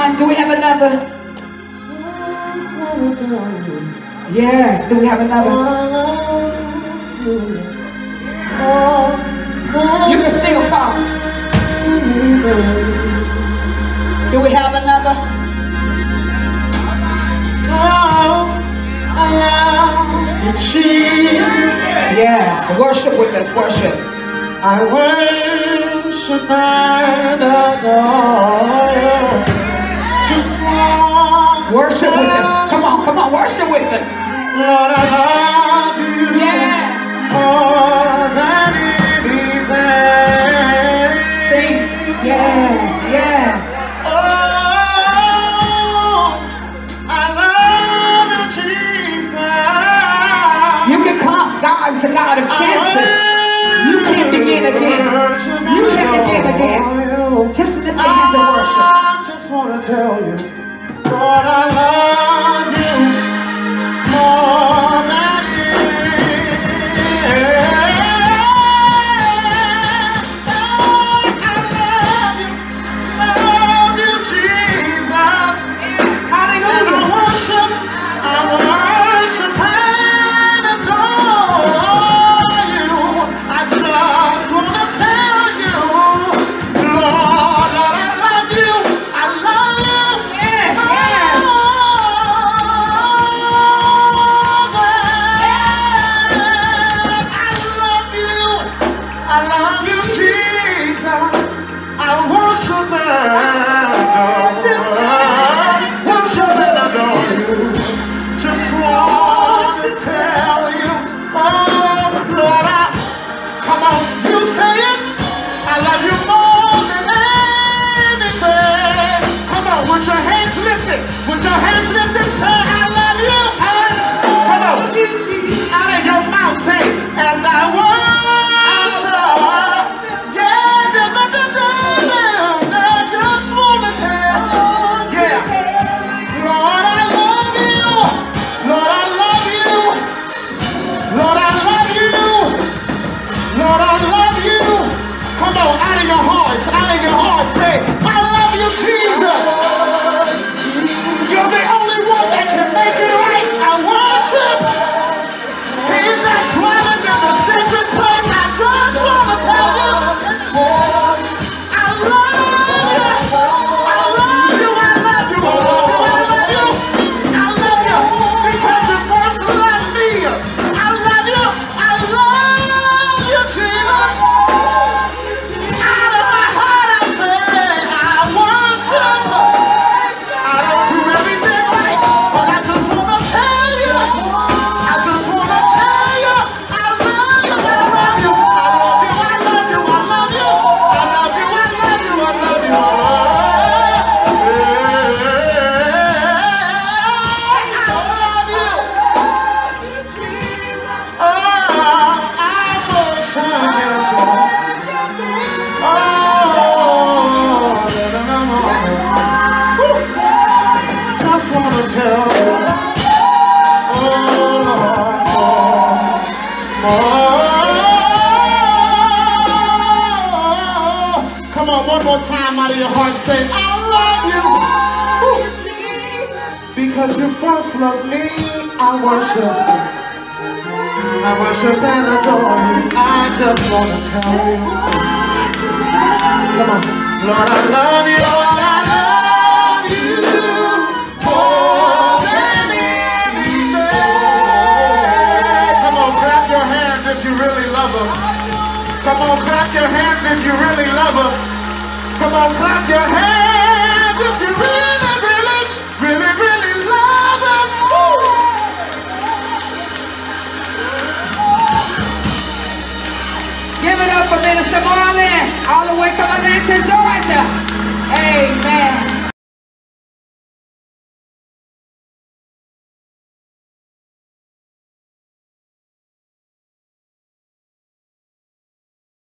one. Do we have another? Yes, do we have another? You can still come. Do we have another? Oh, I love you, Jesus. Yes, worship with us, worship. I worship and adore you. Just want worship with us. Come on, come on, worship with us. Lord, I love you. Yeah. More than anything. Sing. Yes, yes. Oh, I love you, Jesus. You can come. God is a God of chances. You can begin again. You can begin again. Just lift your hands and worship. I just want to tell you, Lord, I love you more than love you, Jesus. Hallelujah. I worship and adore you. I just want to tell you, Lord, that I love you. I love you. Yes, yes. I love you, Jesus. I worship and adore you. Just want to tell you, oh Lord, come on, you say it. I love you more than anything. Come on, with your hands lifted, with your hands lifted, say I love you. Come on, out of your mouth say, and I worship. Come on, one more time out of your heart, say, I love you. Because you first loved me, I worship you. I worship and adore you. I just want to tell you. Come on. Lord, I love you. Lord, I love you more than anything. Come on, clap your hands if you really love her. Come on, clap your hands if you really love her. Come on, clap your hands if you really